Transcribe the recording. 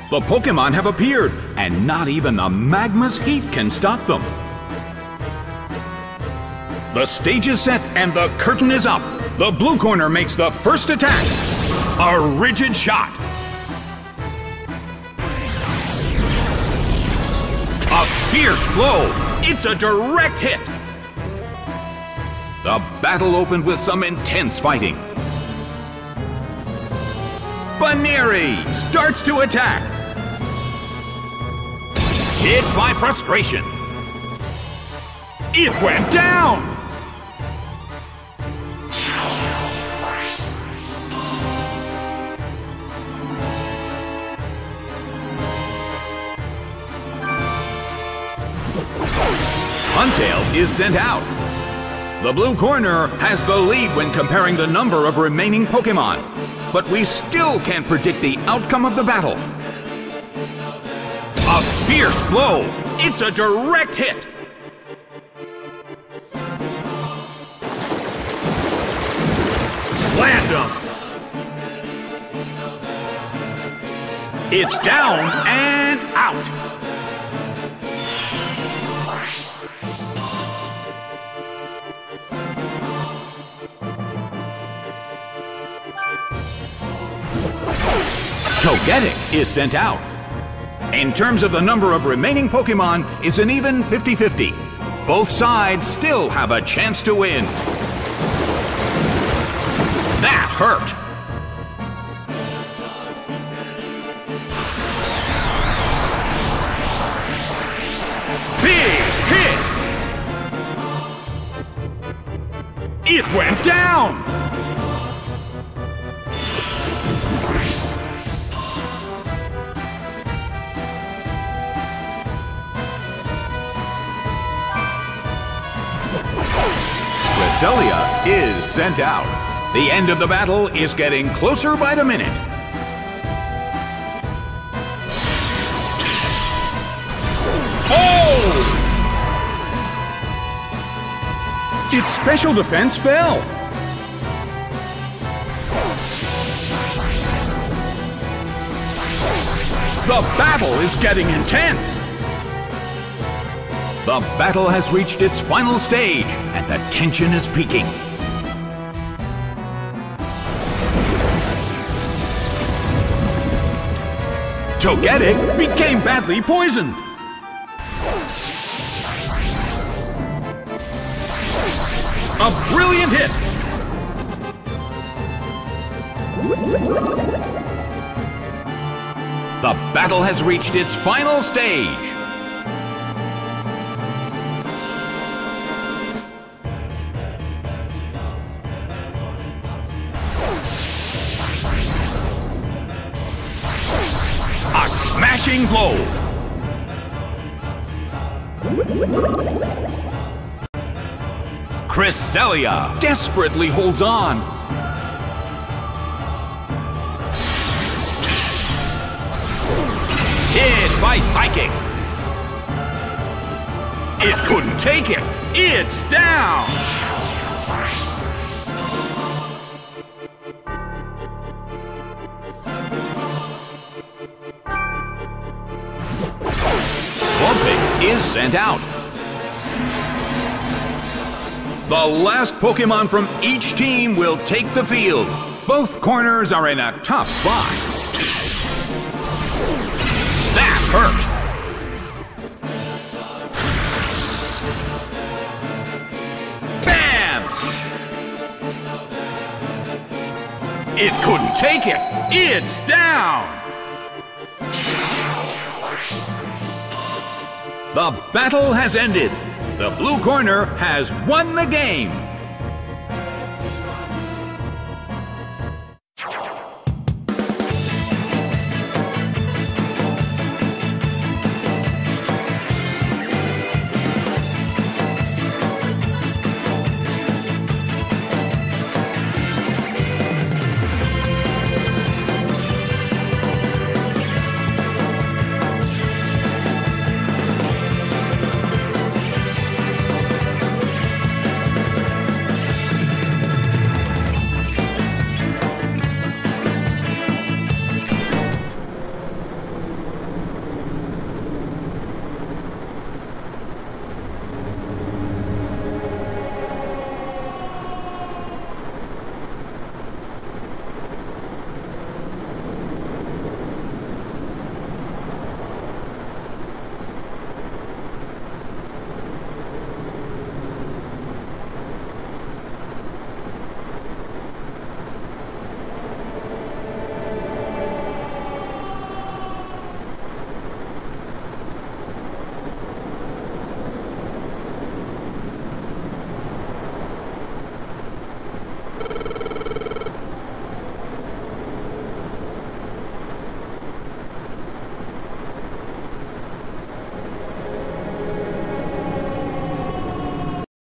The Pokémon have appeared, and not even the magma's heat can stop them. The stage is set and the curtain is up. The blue corner makes the first attack. A rigid shot. A fierce blow. It's a direct hit. The battle opened with some intense fighting. Baneri starts to attack. Hit by frustration. It went down. Huntail is sent out. The blue corner has the lead when comparing the number of remaining Pokémon, but we still can't predict the outcome of the battle. A fierce blow! It's a direct hit! Slammed him! It's down and out! Togetic is sent out. In terms of the number of remaining Pokémon, it's an even 50-50. Both sides still have a chance to win. That hurt. Big hit! It went down! Cresselia is sent out. The end of the battle is getting closer by the minute. Oh! Its special defense fell. The battle is getting intense. The battle has reached its final stage, and the tension is peaking. Togetic became badly poisoned. A brilliant hit! The battle has reached its final stage. A smashing blow. Cresselia desperately holds on. Hit by Psychic. It couldn't take it. It's down. Vulpix is sent out. The last Pokémon from each team will take the field. Both corners are in a tough spot. That hurt. Bam! It couldn't take it. It's down. The battle has ended. The blue corner has won the game.